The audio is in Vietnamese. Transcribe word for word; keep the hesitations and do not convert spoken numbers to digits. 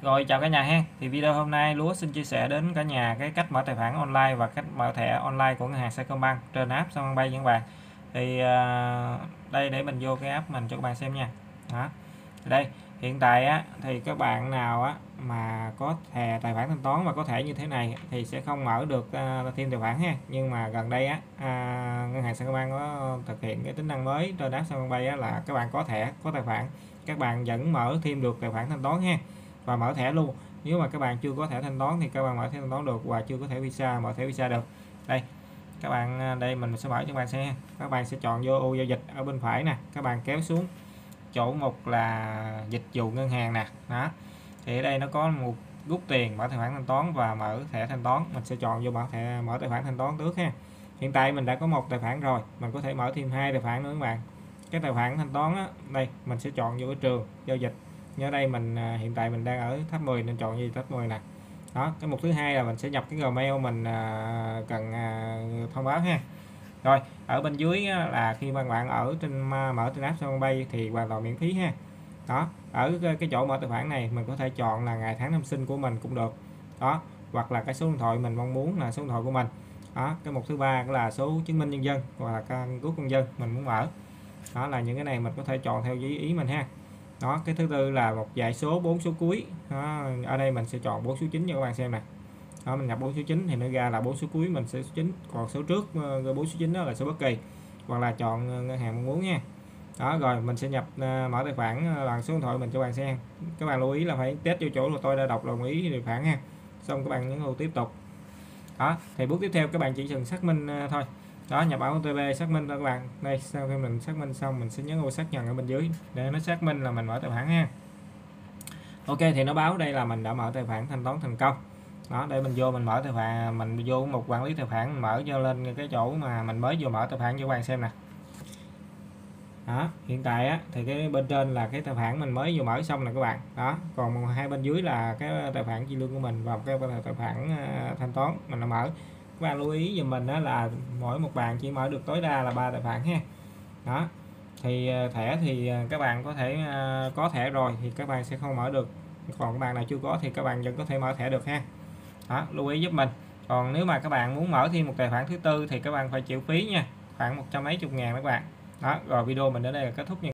Rồi chào cả nhà ha. Thì video hôm nay Lúa xin chia sẻ đến cả nhà cái cách mở tài khoản online và cách mở thẻ online của ngân hàng Sacombank trên app Sacombank nha các bạn. Thì à, đây để mình vô cái app mình cho các bạn xem nha. Đó. Đây, hiện tại á thì các bạn nào á mà có thẻ tài khoản thanh toán và có thẻ như thế này thì sẽ không mở được uh, thêm tài khoản ha. Nhưng mà gần đây á à, ngân hàng Sacombank có thực hiện cái tính năng mới trên app Sacombank á là các bạn có thẻ, có tài khoản, các bạn vẫn mở thêm được tài khoản thanh toán ha, và mở thẻ luôn. Nếu mà các bạn chưa có thẻ thanh toán thì các bạn mở thẻ thanh toán được, và chưa có thẻ Visa mở thẻ Visa được. Đây các bạn, đây mình sẽ mở cho các bạn xem. Các bạn sẽ chọn vô ô giao dịch ở bên phải nè, các bạn kéo xuống chỗ mục là dịch vụ ngân hàng nè. Đó, thì ở đây nó có một rút tiền, mở tài khoản thanh toán và mở thẻ thanh toán. Mình sẽ chọn vô mở thẻ, mở tài khoản thanh toán trước ha. Hiện tại mình đã có một tài khoản rồi, mình có thể mở thêm hai tài khoản nữa các bạn. Cái tài khoản thanh toán á, đây mình sẽ chọn vô cái trường giao dịch. Nhớ đây mình hiện tại mình đang ở tháp mười nên chọn gì tháp mười nè. Đó, cái mục thứ hai là mình sẽ nhập cái Gmail mình cần thông báo ha. Rồi ở bên dưới là khi mà bạn ở trên mở trên app Sacombank thì hoàn toàn miễn phí ha. Đó, ở cái chỗ mở tài khoản này mình có thể chọn là ngày tháng năm sinh của mình cũng được. Đó, hoặc là cái số điện thoại mình mong muốn là số điện thoại của mình. Đó, cái mục thứ ba là số chứng minh nhân dân hoặc là căn cước công dân mình muốn mở. Đó là những cái này mình có thể chọn theo ý mình ha. Đó, cái thứ tư là một dãy số bốn số cuối. Đó, ở đây mình sẽ chọn bốn số chín cho các bạn xem nè. Đó, mình nhập bốn số chín thì nó ra là bốn số cuối mình sẽ số chín, còn số trước bốn số chín đó là số bất kỳ, hoặc là chọn ngân hàng mong muốn nha. Đó, rồi mình sẽ nhập mở tài khoản bằng số điện thoại mình cho bạn xem. Các bạn lưu ý là phải test vô chỗ là tôi đã đọc đồng ý tài khoản ha, xong các bạn nhấn vào tiếp tục. Đó, thì bước tiếp theo các bạn chỉ cần xác minh thôi. Đó, nhập mã ô tê pê xác minh thôi các bạn. Đây, sau khi mình xác minh xong mình sẽ nhấn vào xác nhận ở bên dưới để nó xác minh là mình mở tài khoản ha. Ok, thì nó báo đây là mình đã mở tài khoản thanh toán thành công. Đó, để mình vô mình mở tài khoản, mình vô một quản lý tài khoản, mình mở cho lên cái chỗ mà mình mới vừa mở tài khoản cho các bạn xem nè. Đó, hiện tại á thì cái bên trên là cái tài khoản mình mới vừa mở xong nè các bạn. Đó, còn hai bên dưới là cái tài khoản chi lương của mình và cái tài khoản thanh toán mình đã mở. Các bạn lưu ý giùm mình đó là mỗi một bạn chỉ mở được tối đa là ba tài khoản ha. Đó, thì thẻ thì các bạn có thể có thẻ rồi thì các bạn sẽ không mở được, còn các bạn nào chưa có thì các bạn vẫn có thể mở thẻ được ha. Đó, lưu ý giúp mình. Còn nếu mà các bạn muốn mở thêm một tài khoản thứ tư thì các bạn phải chịu phí nha, khoảng một trăm mấy chục ngàn các bạn. Đó, rồi video mình đến đây là kết thúc nha.